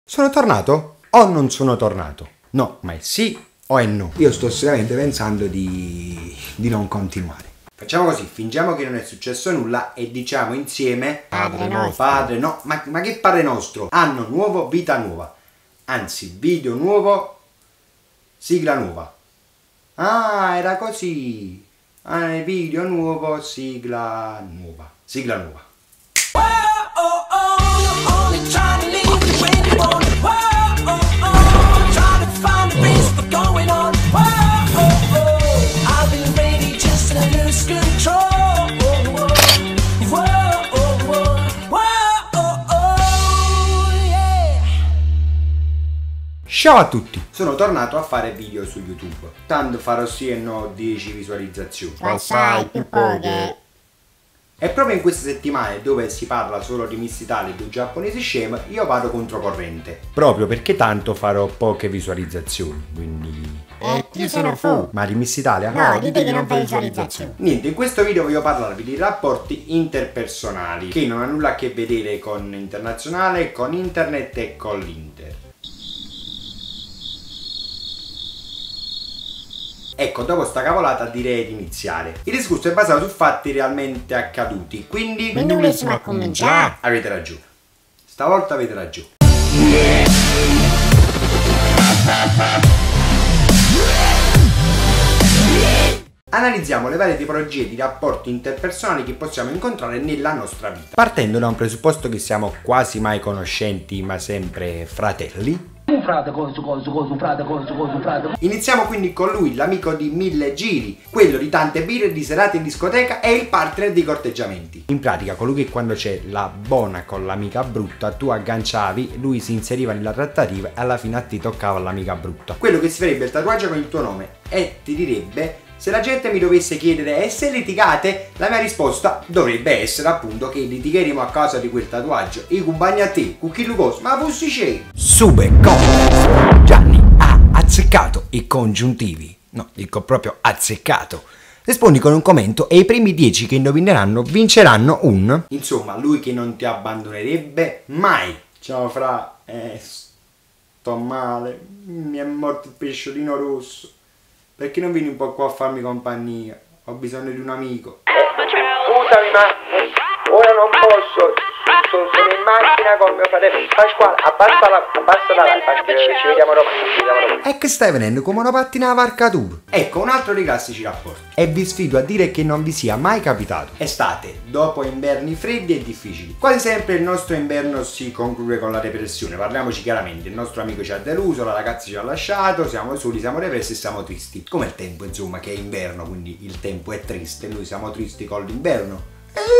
Sono tornato o non sono tornato? No, ma è sì o è no? Io sto seriamente pensando di non continuare. Facciamo così, fingiamo che non è successo nulla e diciamo insieme Padre nostro. Padre no, ma che Padre nostro? Anno nuovo, vita nuova. Anzi, video nuovo, sigla nuova. Ah, era così. Video nuovo, sigla nuova. Sigla nuova. Ciao a tutti! Sono tornato a fare video su YouTube. Tanto farò sì e no 10 visualizzazioni. Assai più poche. E proprio in queste settimane dove si parla solo di Miss Italia e di giapponesi scema, io vado controcorrente. Proprio perché tanto farò poche visualizzazioni, quindi... E chi se ne fu? Ma di Miss Italia? No, dite che non fai visualizzazioni. Niente, in questo video voglio parlarvi di rapporti interpersonali che non hanno nulla a che vedere con internazionale, con internet e con l'inter. Ecco, dopo sta cavolata direi di iniziare. Il discorso è basato su fatti realmente accaduti, quindi volessimo a cominciare. avete ragione. Stavolta avete ragione. Analizziamo le varie tipologie di rapporti interpersonali che possiamo incontrare nella nostra vita. Partendo da un presupposto che siamo quasi mai conoscenti, ma sempre fratelli. Iniziamo quindi con lui, l'amico di 1000 giri, quello di tante birre, di serate in discoteca e il partner di corteggiamenti. In pratica colui che quando c'è la buona con l'amica brutta tu agganciavi, lui si inseriva nella trattativa e alla fine a te toccava l'amica brutta. Quello che si farebbe il tatuaggio con il tuo nome e ti direbbe: se la gente mi dovesse chiedere e se litigate, la mia risposta dovrebbe essere appunto che litigheremo a causa di quel tatuaggio. I compagni a te, con chi lo cos, ma fossi c'è. Super context. Gianni ha azzeccato i congiuntivi. No, dico proprio azzeccato. Rispondi con un commento e i primi 10 che indovineranno vinceranno un... Insomma, lui che non ti abbandonerebbe mai. Ciao fra, sto male, mi è morto il pesciolino rosso. Perché non vieni un po' qua a farmi compagnia? Ho bisogno di un amico. Scusami, ma ora non posso. Sono in macchina con mio fratello Pasquale. Abbassa la live, ci vediamo domani. E che stai venendo come una pattina a varcatura? Ecco un altro dei classici rapporti. E vi sfido a dire che non vi sia mai capitato. Estate, dopo inverni freddi e difficili. Quasi sempre il nostro inverno si conclude con la depressione. Parliamoci chiaramente, il nostro amico ci ha deluso, la ragazza ci ha lasciato, siamo soli, siamo depressi e siamo tristi. Come il tempo, insomma, che è inverno, quindi il tempo è triste, noi siamo tristi con l'inverno.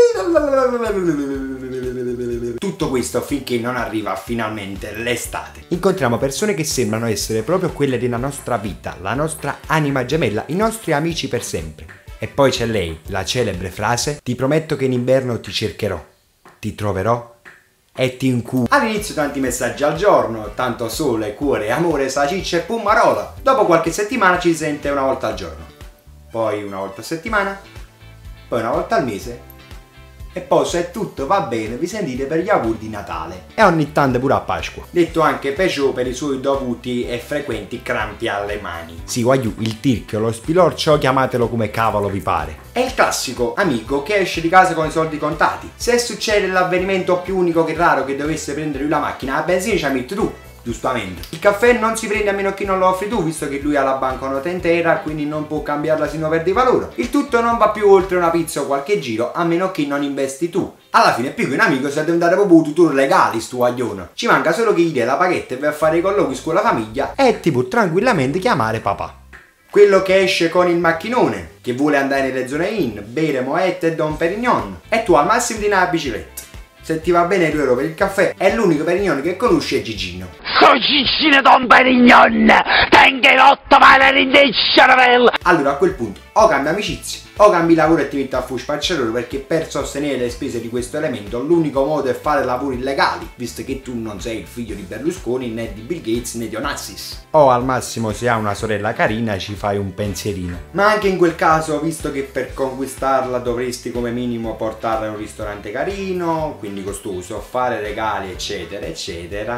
Tutto questo finché non arriva finalmente l'estate. Incontriamo persone che sembrano essere proprio quelle della nostra vita, la nostra anima gemella, i nostri amici per sempre. E poi c'è lei, la celebre frase: ti prometto che in inverno ti cercherò, ti troverò e ti incubo. All'inizio tanti messaggi al giorno, tanto sole, cuore, amore, saciccia e pumarola. Dopo qualche settimana ci sente una volta al giorno, poi una volta a settimana, poi una volta al mese. E poi se tutto va bene vi sentite per gli auguri di Natale e ogni tanto pure a Pasqua. Detto anche Peugeot per i suoi dovuti e frequenti crampi alle mani. Sì, guagliù, il tirchio, lo spilorcio, chiamatelo come cavolo vi pare. È il classico amico che esce di casa con i soldi contati. Se succede l'avvenimento più unico che raro che dovesse prendere lui la macchina, la benzina ci metti tu. Giustamente. Il caffè non si prende a meno che non lo offri tu, visto che lui ha la banconota intera, quindi non può cambiarla se non perde valore. Il tutto non va più oltre una pizza o qualche giro, a meno che non investi tu. Alla fine più che un amico siete andare proprio tutor legali stu aglione. Ci manca solo che gli dia la paghetta e vai a fare i colloqui con la famiglia e ti può tranquillamente chiamare papà. Quello che esce con il macchinone, che vuole andare nelle zone in, bere Moët e Dom Perignon, e tu al massimo di una bicicletta. Se ti va bene 2 euro per il caffè, è l'unico Perignon che conosce Gigino. Sono Gigino Don Perignon, tengo l'otto male in cervello. Allora a quel punto o cambi amicizia o cambi lavoro e ti metti a fu spacciatore, perché per sostenere le spese di questo elemento l'unico modo è fare lavori illegali, visto che tu non sei il figlio di Berlusconi né di Bill Gates né di Onassis. O al massimo se ha una sorella carina ci fai un pensierino. Ma anche in quel caso, visto che per conquistarla dovresti come minimo portarla in un ristorante carino, quindi costoso, fare regali eccetera eccetera,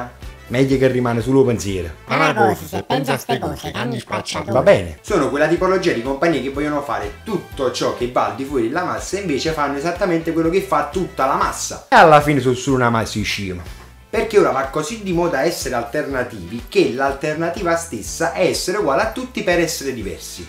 Meglio che rimane sullo pensiero. Ma una cosa, se pensi a ste cose, che hanno spacciato. Va bene. Sono quella tipologia di compagnie che vogliono fare tutto ciò che va al di fuori della massa e invece fanno esattamente quello che fa tutta la massa. E alla fine sono solo una massicima. Perché ora va così di moda essere alternativi che l'alternativa stessa è essere uguale a tutti per essere diversi.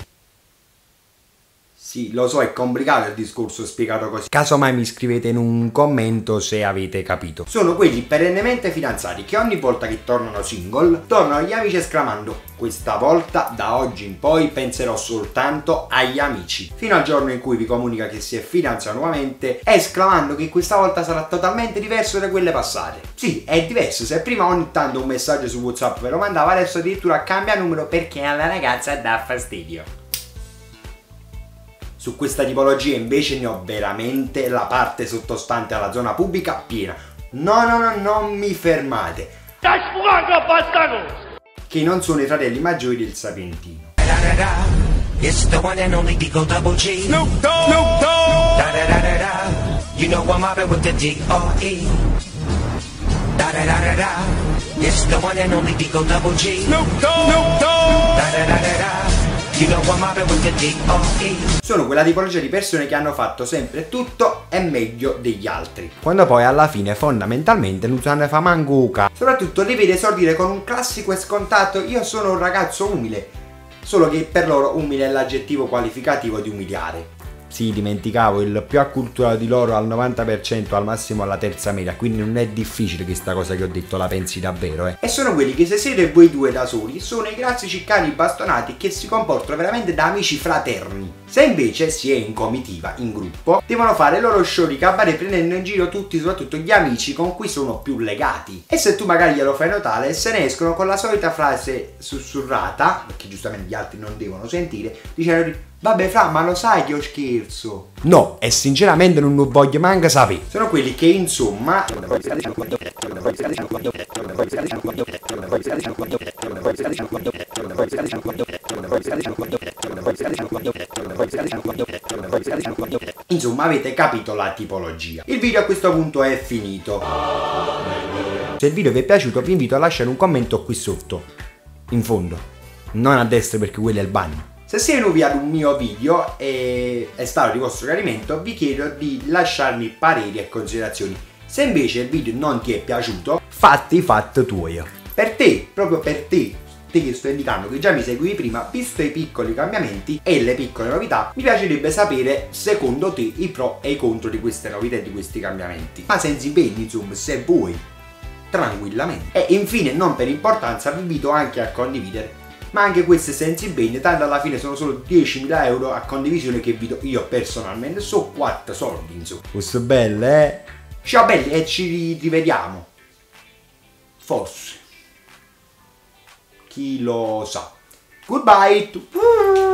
Sì, lo so, è complicato il discorso spiegato così. Casomai mi scrivete in un commento se avete capito. Sono quelli perennemente fidanzati che ogni volta che tornano single, tornano agli amici esclamando: questa volta, da oggi in poi, penserò soltanto agli amici. Fino al giorno in cui vi comunica che si è fidanzato nuovamente, esclamando che questa volta sarà totalmente diverso da quelle passate. Sì, è diverso. Se prima ogni tanto un messaggio su WhatsApp ve lo mandava, adesso addirittura cambia numero perché alla ragazza dà fastidio. Su questa tipologia invece ne ho veramente la parte sottostante alla zona pubblica piena. No, non mi fermate. Che non sono i fratelli maggiori del Sapientino. It's the one and only Digo Double G. Snoop Dogg. Da da da da da. You know I'm mobbing with the D.R.E. Da da da da da. It's the one and only Digo Double G. Snoop Dogg. Da da da da da. You know I'm mobbing with the D.R.E. Sono quella tipologia di persone che hanno fatto sempre tutto e meglio degli altri, quando poi alla fine fondamentalmente non se ne fa manco. Soprattutto li vede esordire con un classico e scontato: io sono un ragazzo umile. Solo che per loro umile è l'aggettivo qualificativo di umiliare. Sì, dimenticavo, il più acculturato di loro al 90%, al massimo alla terza media, quindi non è difficile che sta cosa che ho detto la pensi davvero, E sono quelli che se siete voi due da soli, sono i classici cani bastonati che si comportano veramente da amici fraterni. Se invece si è in comitiva, in gruppo, devono fare il loro show di cabaret prendendo in giro tutti, soprattutto gli amici con cui sono più legati. E se tu magari glielo fai notare, se ne escono con la solita frase sussurrata, perché giustamente gli altri non devono sentire, dicendo: vabbè fra, ma lo sai che io scherzo? No, e sinceramente non lo voglio manco sapere. Sono quelli che insomma avete capito la tipologia. Il video a questo punto è finito. Se il video vi è piaciuto vi invito a lasciare un commento qui sotto, in fondo, non a destra perché quello è il bagno. Se siete nuovi ad un mio video e è stato di vostro gradimento, vi chiedo di lasciarmi pareri e considerazioni. Se invece il video non ti è piaciuto, fatti i fatti tuoi. Per te, proprio per te che sto indicando, che già mi seguivi prima, visto i piccoli cambiamenti e le piccole novità, mi piacerebbe sapere secondo te i pro e i contro di queste novità e di questi cambiamenti. Ma senza impegni, insomma, se vuoi, tranquillamente. E infine, non per importanza, vi invito anche a condividere. Ma anche queste senza impegno, tanto alla fine sono solo 10.000 euro a condivisione che vi do io personalmente, so 4 soldi, insomma. Questo è bello, Ciao belli, e ci rivediamo. Forse. Chi lo sa. Goodbye.